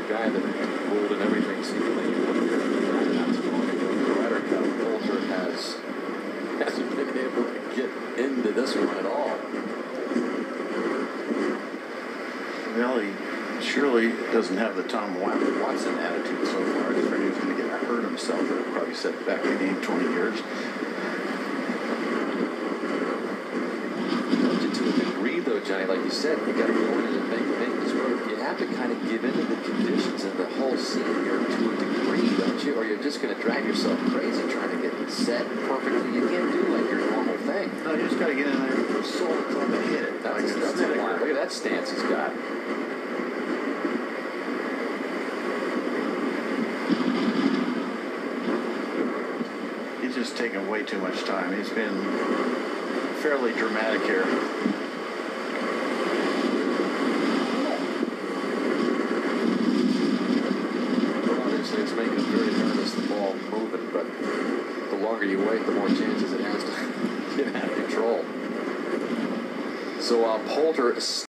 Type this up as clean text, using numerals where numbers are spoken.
guy that ruled in everything seemingly not too long ago. The Ryder Cup, Poulter hasn't been able to get into this one at all. Well, he surely doesn't have the Tom Watson attitude so far. He's afraid he's going to get hurt himself. It'll probably set back the game 20 years. To a degree, though, Johnny, like you said, you got to go into the make this road. You have to kind of give into the conditions and the whole scene here to a degree, don't you? Or you're just going to drive yourself crazy trying to get set perfectly. You can't do like your normal thing. No, you just got to get in there with the soul club and hit it. That's it. Look at that stance he's got. He's just taking way too much time. He's been fairly dramatic here. Well, obviously, it's making him very nervous, the ball moving, but the longer you wait, the more chances it has to get out of control. So Poulter